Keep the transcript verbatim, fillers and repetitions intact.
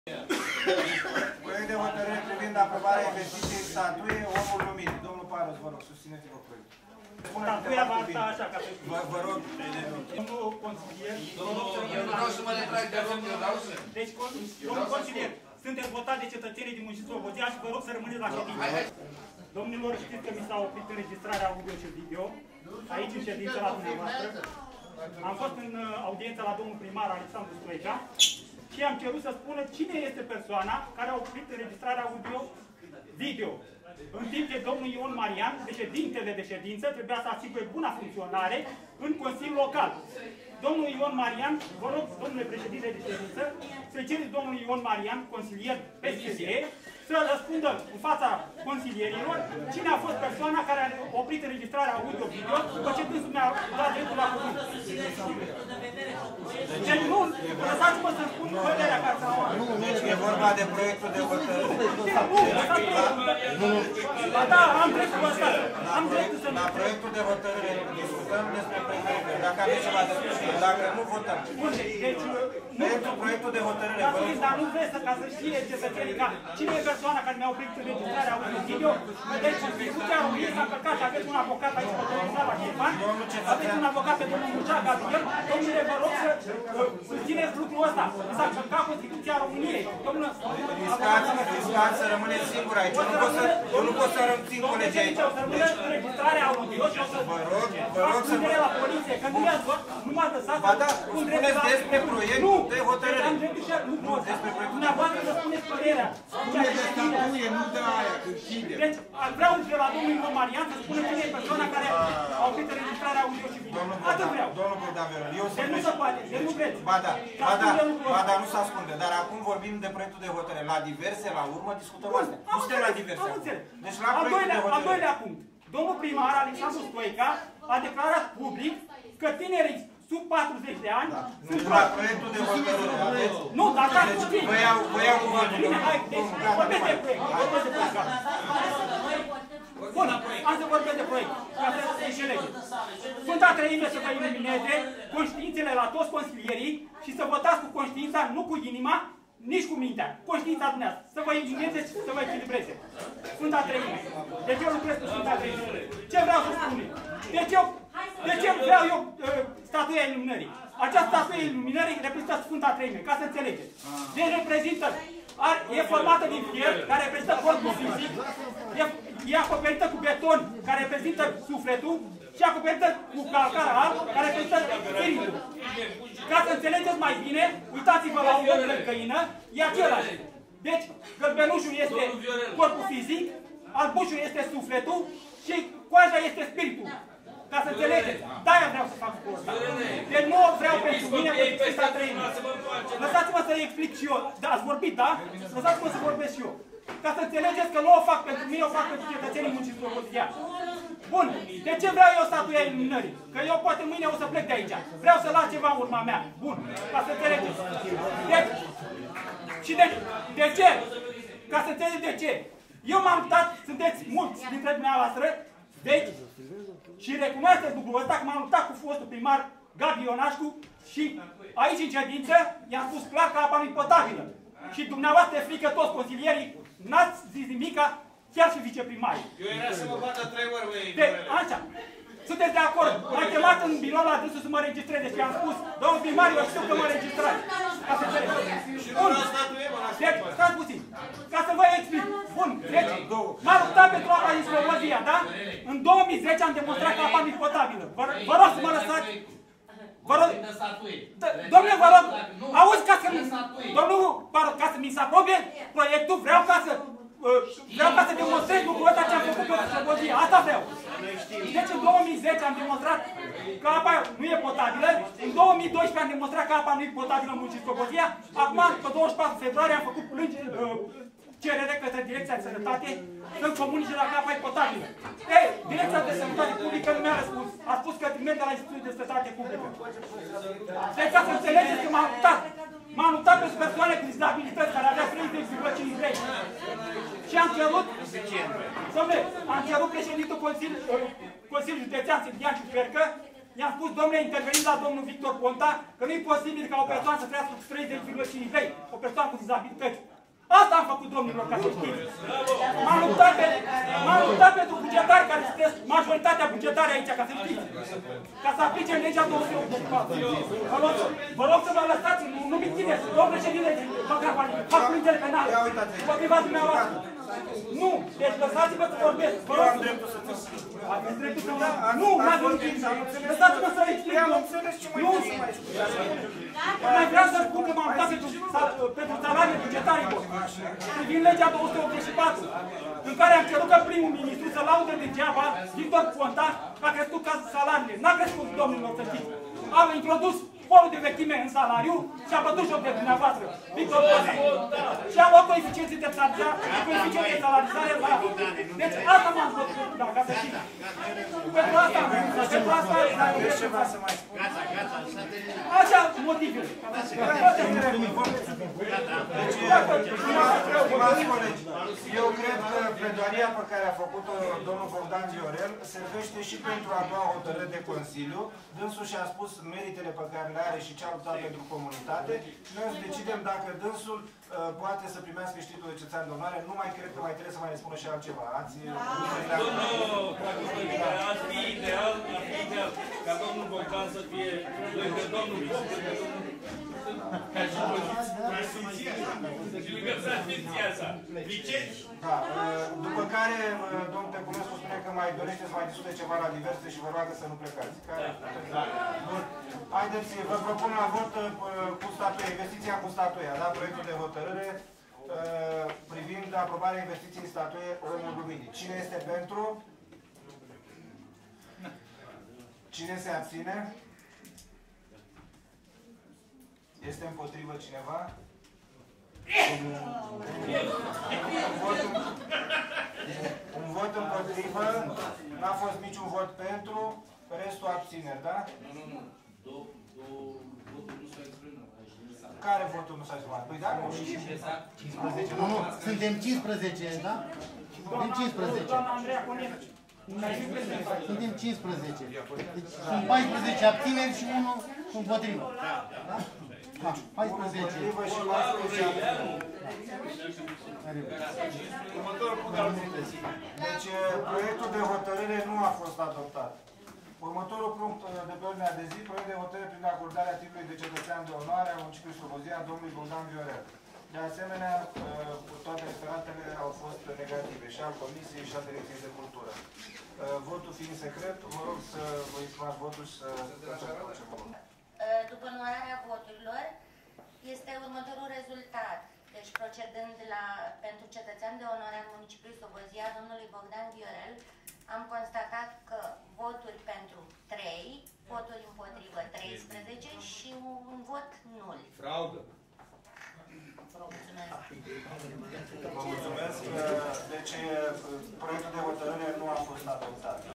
Proiect de hotărâre privind aprobarea investiției statuie Omul Luminii. Domnul Parus, vă rog, susțineți-vă proiectul. Statuia va sta așa, ca pe... Vă rog, domnul consilier... Eu nu vreau să mă retrag de rog, eu vreau să... Deci, domnul consilier, sunteți votat de cetățenii din municipiul Slobozia și vă rog să rămâneți la ședință. Domnilor, știți că mi s-a oprit înregistrarea audio și video, aici în ședință la dumneavoastră. Am fost în audiență la domnul primar Alexandru Stoica și am cerut să spună cine este persoana care a oprit înregistrarea audio-video. În timp ce domnul Ion Marian, președintele de ședință, trebuia să asigure buna funcționare în Consiliul Local. Domnul Ion Marian, vă rog, domnule președinte de ședință, să-i cereți domnului Ion Marian, consilier P S D, să răspundă în fața consilierilor cine a fost persoana care a oprit înregistrarea audio-video după ce dânsul mi-a dat dreptul la cuvânt. Deci nu, lăsați-mă să spun părerea care s-a luat. deci e vorba de proiectul de hotărâre. Nu, lăsați-mă. Da, am dreptul ăsta. Am dreptul să... La proiectul de hotărâre discutăm despre proiectul. Dacă aveți ceva de spus, dacă nu votăm. Bun, deci... Pentru proiectul de hotărâre, vă rog. Dar nu vreți să ca să știe cetățenii ca cine e persoana care mi-a oprit înregistrarea audio-video. Deci, Constituția României s-a încălcat. Aveți un avocat aici pe domnul Sava Ștefan. Aveți un avocat pe domnul Mucea Gabriel. Domnule, vă rog să susțineți lucrul ăsta. S-a încălcat Constituția României. Domnule, Riscați-mă, riscați să rămâneți singur aici. Eu nu pot să țin colegii aici. O să rămână înregistrarea audio și o să Vă rog, vă rog să vă... la poliție, că nu m-ați lăsat... Ba da, spuneți despre proiectul de hotărâre. Am dreptul și nu despre proiectul. Dumneavoastră să spuneți părerea. Spune de statuie, nu de aia, când cine. Deci, vreau de la domnul Ion Marian să spună cine e persoana care a oprit înregistrarea audio și video. Atât vreau. Domnul Bogdan Veron, eu Deci nu se poate, deci nu vreți. Ba da, ba da, ba da, nu se ascunde, dar acum vorbim de proiectul de hotărâre. La diverse, la urmă, discutăm astea. Nu suntem la diverse. Deci la proiectul de hotărâre. Al doilea punct. Domnul primar Alexandru Stoica a declarat public că tinerii sub patruzeci de ani sunt la proiectul de hotărâre. Aveți? Nu, dar da, deci vă iau, vă iau cuvântul. Bine, hai, deci vorbesc de proiect. Vorbesc de proiect. Bun, am să vorbesc de proiect, ca să se înșelege. Sfânta Treime să vă ilumineze conștiințele la toți consilierii și să votați cu conștiința, nu cu inima, nici cu mintea. Conștiința dumneavoastră. Să vă ilumineze și să vă echilibreze. Sfânta Treime. Deci eu lucrez cu Sfânta Treime. Ce vreau să spun? Deci eu, de ce vreau eu uh, statuia iluminării? Această statuie iluminării reprezintă Sfânta Treime, ca să înțelegeți. Deci reprezintă, are, e formată din fier, care reprezintă corpul fizic, e, e acoperită cu beton, care reprezintă sufletul, și acoperită cu calcar alb, care reprezintă spiritul. Ca să înțelegeți mai bine, uitați-vă la un loc de căină, e același. Deci, gălbenușul este corpul fizic, albușul este sufletul și coaja este spiritul. Ca să înțelegeți. De-aia vreau să fac lucrul ăsta. Deci nu vreau pentru mine, pentru Sfânta Treime. Lăsați-mă să explic și eu. Da, ați vorbit, da? Lăsați-mă să vorbesc și eu. Ca să înțelegeți că nu o fac pentru mine, o fac pentru cetățenii municipiului Slobozia. Bun. De ce vreau eu statuia iluminării? Că eu poate mâine o să plec de aici. Vreau să las ceva în urma mea. Bun. Ca să înțelegeți. Deci, și de, de ce? Ca să înțelegeți de ce. Eu m-am dat, sunteți mulți dintre dumneavoastră, deci, și recunoașteți lucrul ăsta că m-am luptat cu fostul primar Gabi Ionașcu și aici în ședință i-am spus clar că apa nu-i potabilă. Și dumneavoastră e frică toți consilierii, n-ați zis nimica, chiar și viceprimarii. Eu era să mă bată trei ori, băi. De, așa. Sunteți de acord? M-a chemat în birou la dânsul să mă registreze și am spus, domnul primar, eu știu că mă registrați. Ca să înțelegeți. Bun. Deci, stați puțin. Ca să vă explic. Bun. Deci, m-am luptat pentru apa din Slobozia, da? În două mii zece am demonstrat că apa nu-i potabilă. Vă, vă rog să mă lăsați. Vă rog. Domnule, vă rog. Auzi, ca să mi... Domnul, ca să mi se aprobe proiectul, vreau ca să... Vreau ca să demonstrez lucrul ăsta ce am făcut pe Slobozia. Asta vreau. Deci în două mii zece am demonstrat că apa nu e potabilă. În două mii doisprezece am demonstrat că apa nu e potabilă în municipiul Slobozia. Acum, pe douăzeci și patru februarie, am făcut plângere, cerere către Direcția de Sănătate să-mi comunice dacă apa e potabilă. Ei, Direcția de Sănătate Publică nu mi-a răspuns. A spus că trimite la Institutul de Sănătate Publică. Deci ca să înțelegeți că m-am luptat. M-am luptat pentru persoane cu dizabilități care avea treizeci virgulă cinci lei. Și am cerut, dom'le, am cerut președintul Consiliului Județean Silvian Ciupercă I-am spus, domnule, interveniți la domnul Victor Ponta, că nu e posibil ca o persoană să trăiască cu treizeci virgulă cinci lei, o persoană cu dizabilități. Asta am făcut, domnilor, ca să știți. M-am luptat, pe, m-am luptat pentru bugetari care sunteți majoritatea bugetare aici, ca să știți. Ca să aplice legea două sute optzeci și patru. Vă rog, vă rog să mă lăsați, nu, nu mi-țineți. Domnule președinte, fac plângere penală. Împotriva dumneavoastră. Nu, deci lăsați-vă să vorbesc. Vă rog. Aveți dreptul să mă... Nu, n-ați vorbit. Lăsați-mă să explic. Nu. Mai vreau să spun că m-am dat pentru salarii bugetare privind legea două sute optzeci și patru, în care am cerut ca primul ministru să laudă degeaba Victor Ponta a crescut ca salariile. N-a crescut, domnilor, să știți. Am introdus polul de vechime în salariu și a bătut joc de dumneavoastră. Victor Ponta. Și a luat coeficienții de coeficienții de salarizare la... Deci asta m-am făcut, da, ca să știți. Pentru asta am făcut. Pentru asta am făcut. Gata, gata, s-a terminat. Așa motivele. Stimați colegi, eu cred că pledoaria pe care a făcut-o domnul Bogdan Viorel servește și pentru a doua hotărâre de Consiliu. Dânsul și-a spus meritele pe care le are și ce a luptat pentru comunitate. Noi o să decidem dacă dânsul uh, poate să primească și titlul de cetățean de onoare. Nu mai cred că mai trebuie să mai ne spună și altceva. Ați... Ar fi ideal, ar fi ideal ca domnul Bogdan să fie lângă domnul și lângă preasfinția sa. Licenți? Da, după care domnul Teculescu spune că mai dorește să mai discute ceva la diverse și vă roagă să nu plecați. Care? Bun. Haideți, vă propun la vot cu statuia, investiția cu statuia, da? Proiectul de hotărâre privind aprobarea investiției în statuie Râul Luminii. Cine este pentru? Cine se abține? Este împotrivă cineva? Un vot, un vot împotrivă, n-a fost niciun vot pentru, restul abțineri, da? Nu, nu, nu. Două, două, votul nu s-a exprimat. Care votul nu s-a exprimat? Păi da, nu știu. cincisprezece. Nu, nu, suntem cincisprezece, da? Suntem cincisprezece. Doamna Andreea Conel. Suntem cincisprezece. Deci sunt paisprezece abțineri și unul împotrivă. Da? Da, paisprezece. Împotrivă și paisprezece abțineri. Deci, proiectul de hotărâre nu a fost adoptat. Următorul punct de pe ordinea de zi, proiect de hotărâre prin acordarea titlului de cetățean de onoare a municipiului Slobozia a domnului Bogdan Viorel. De asemenea, toate referatele au fost negative, și al Comisiei și al Direcției de Cultură. Votul fiind secret, vă rog să vă exprimați votul și să facem procedură. După numărarea voturilor, este următorul rezultat. Deci, procedând la, pentru cetățean de onoare al municipiului Slobozia, domnului Bogdan Viorel, am constatat că voturi pentru trei, voturi împotrivă treisprezece și un vot nul. Fraudă. Vă mulțumesc. Deci, proiectul de hotărâre nu a fost adoptat.